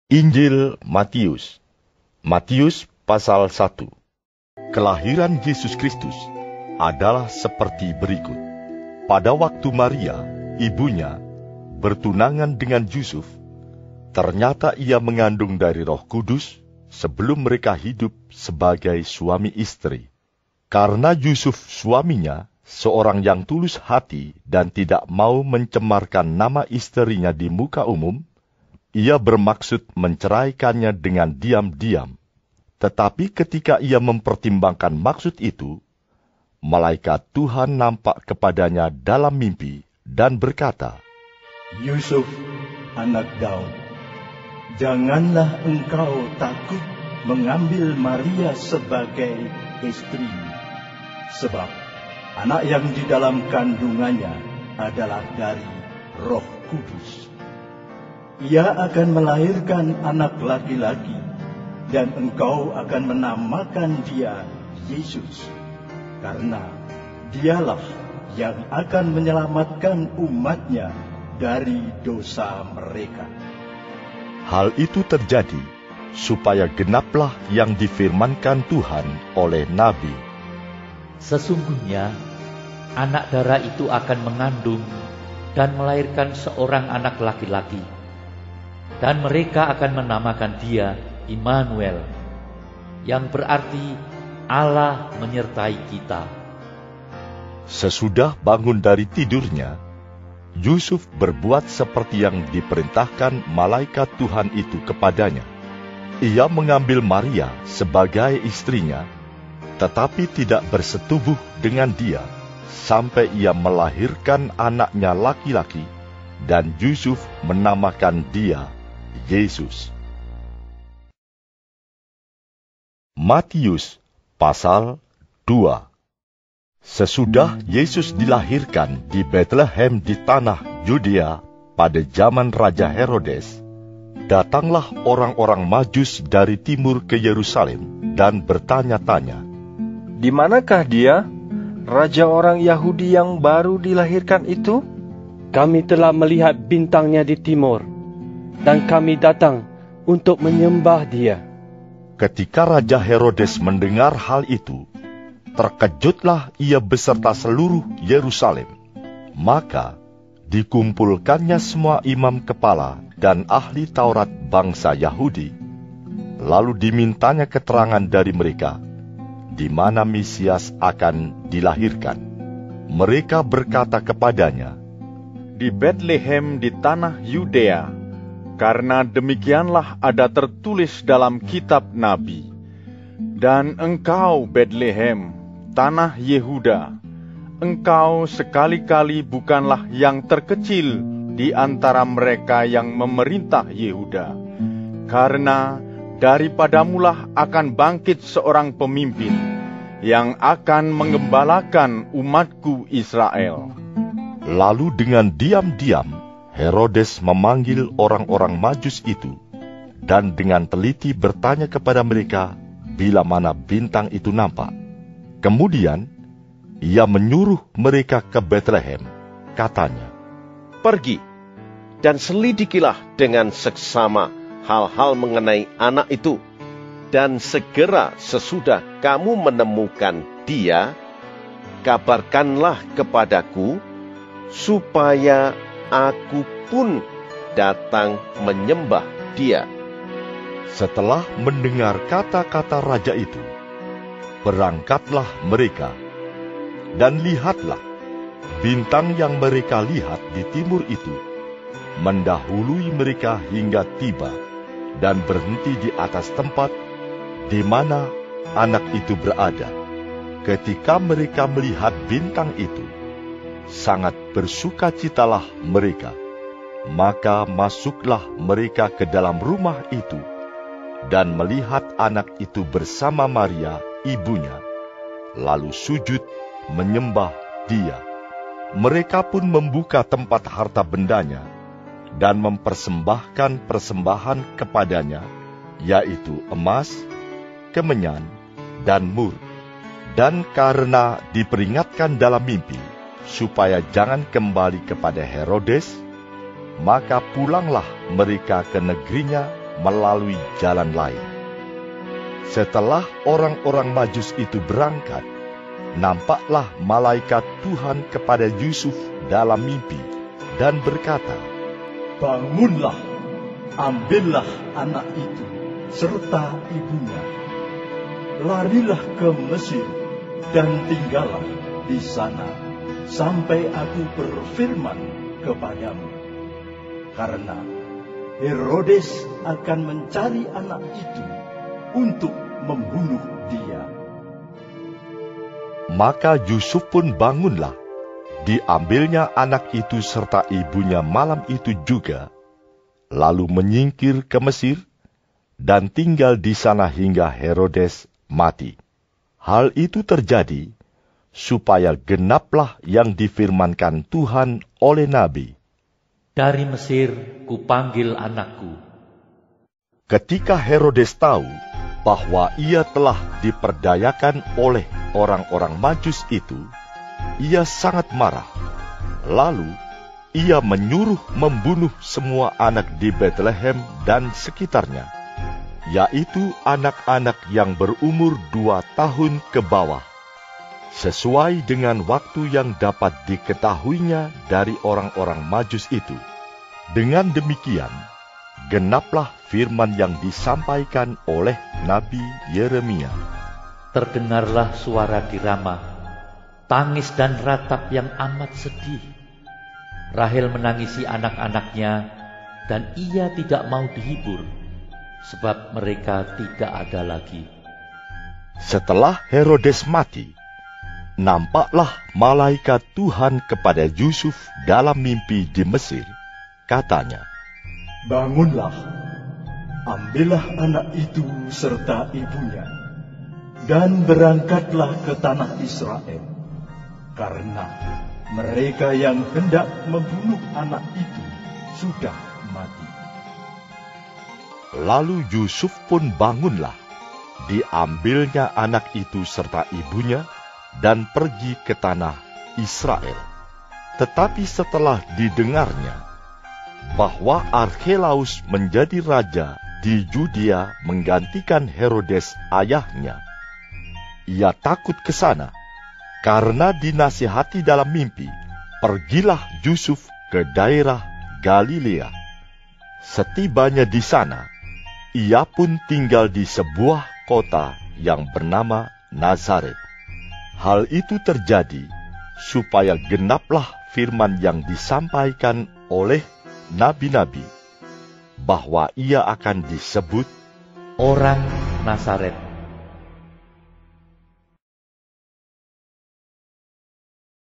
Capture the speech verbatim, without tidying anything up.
Injil Matius. Matius pasal satu. Kelahiran Yesus Kristus adalah seperti berikut. Pada waktu Maria, ibunya, bertunangan dengan Yusuf, ternyata ia mengandung dari Roh Kudus sebelum mereka hidup sebagai suami istri. Karena Yusuf suaminya seorang yang tulus hati dan tidak mau mencemarkan nama istrinya di muka umum, ia bermaksud menceraikannya dengan diam-diam. Tetapi ketika ia mempertimbangkan maksud itu, malaikat Tuhan nampak kepadanya dalam mimpi dan berkata, Yusuf, anak Daud, janganlah engkau takut mengambil Maria sebagai istrimu, sebab anak yang di dalam kandungannya adalah dari Roh Kudus. Ia akan melahirkan anak laki-laki, dan engkau akan menamakan dia Yesus, karena dialah yang akan menyelamatkan umatnya dari dosa mereka. Hal itu terjadi supaya genaplah yang difirmankan Tuhan oleh Nabi. Sesungguhnya anak darah itu akan mengandung dan melahirkan seorang anak laki-laki, dan mereka akan menamakan dia Immanuel, yang berarti Allah menyertai kita. Sesudah bangun dari tidurnya, Yusuf berbuat seperti yang diperintahkan malaikat Tuhan itu kepadanya. Ia mengambil Maria sebagai istrinya, tetapi tidak bersetubuh dengan dia, sampai ia melahirkan anaknya laki-laki, dan Yusuf menamakan dia Yesus. Matius pasal dua. Sesudah Yesus dilahirkan di Betlehem di tanah Yudea pada zaman Raja Herodes, datanglah orang-orang Majus dari timur ke Yerusalem dan bertanya-tanya, "Di manakah dia, raja orang Yahudi yang baru dilahirkan itu? Kami telah melihat bintangnya di timur, dan kami datang untuk menyembah dia." Ketika Raja Herodes mendengar hal itu, terkejutlah ia beserta seluruh Yerusalem. Maka dikumpulkannya semua imam kepala dan ahli Taurat bangsa Yahudi. Lalu dimintanya keterangan dari mereka, di mana Mesias akan dilahirkan. Mereka berkata kepadanya, "Di Betlehem di tanah Yudea, karena demikianlah ada tertulis dalam kitab Nabi. Dan engkau, Betlehem, tanah Yehuda, engkau sekali-kali bukanlah yang terkecil di antara mereka yang memerintah Yehuda, karena daripadamulah akan bangkit seorang pemimpin yang akan menggembalakan umatku Israel." Lalu dengan diam-diam Herodes memanggil orang-orang Majus itu, dan dengan teliti bertanya kepada mereka bila mana bintang itu nampak. Kemudian ia menyuruh mereka ke Betlehem, katanya, "Pergi dan selidikilah dengan seksama hal-hal mengenai anak itu, dan segera sesudah kamu menemukan dia, kabarkanlah kepadaku, supaya aku pun datang menyembah dia." Setelah mendengar kata-kata raja itu, berangkatlah mereka, dan lihatlah, bintang yang mereka lihat di timur itu mendahului mereka hingga tiba dan berhenti di atas tempat di mana anak itu berada. Ketika mereka melihat bintang itu, sangat bersukacitalah mereka. Maka masuklah mereka ke dalam rumah itu, dan melihat anak itu bersama Maria, ibunya, lalu sujud menyembah dia. Mereka pun membuka tempat harta bendanya, dan mempersembahkan persembahan kepadanya, yaitu emas, kemenyan, dan mur. Dan karena diperingatkan dalam mimpi, supaya jangan kembali kepada Herodes, maka pulanglah mereka ke negerinya melalui jalan lain. Setelah orang-orang Majus itu berangkat, nampaklah malaikat Tuhan kepada Yusuf dalam mimpi dan berkata, "Bangunlah, ambillah anak itu serta ibunya, larilah ke Mesir dan tinggallah di sana sampai aku berfirman kepadamu. Karena Herodes akan mencari anak itu untuk membunuh dia." Maka Yusuf pun bangunlah, diambilnya anak itu serta ibunya malam itu juga, lalu menyingkir ke Mesir dan tinggal di sana hingga Herodes mati. Hal itu terjadi supaya genaplah yang difirmankan Tuhan oleh nabi, "Dari Mesir kupanggil anakku." Ketika Herodes tahu bahwa ia telah diperdayakan oleh orang-orang Majus itu, ia sangat marah. Lalu ia menyuruh membunuh semua anak di Betlehem dan sekitarnya, yaitu anak-anak yang berumur dua tahun ke bawah, sesuai dengan waktu yang dapat diketahuinya dari orang-orang Majus itu. Dengan demikian, genaplah firman yang disampaikan oleh Nabi Yeremia. Terdengarlah suara di Rama, tangis dan ratap yang amat sedih. Rahel menangisi anak-anaknya, dan ia tidak mau dihibur, sebab mereka tidak ada lagi. Setelah Herodes mati, nampaklah malaikat Tuhan kepada Yusuf dalam mimpi di Mesir. Katanya, "Bangunlah, ambillah anak itu serta ibunya, dan berangkatlah ke tanah Israel, karena mereka yang hendak membunuh anak itu sudah mati." Lalu Yusuf pun bangunlah, diambilnya anak itu serta ibunya, dan pergi ke tanah Israel. Tetapi setelah didengarnya bahwa Arkhelaus menjadi raja di Yudea menggantikan Herodes ayahnya, ia takut ke sana. Karena dinasihati dalam mimpi, pergilah Yusuf ke daerah Galilea. Setibanya di sana, ia pun tinggal di sebuah kota yang bernama Nazaret. Hal itu terjadi supaya genaplah firman yang disampaikan oleh nabi-nabi, bahwa ia akan disebut orang Nazaret.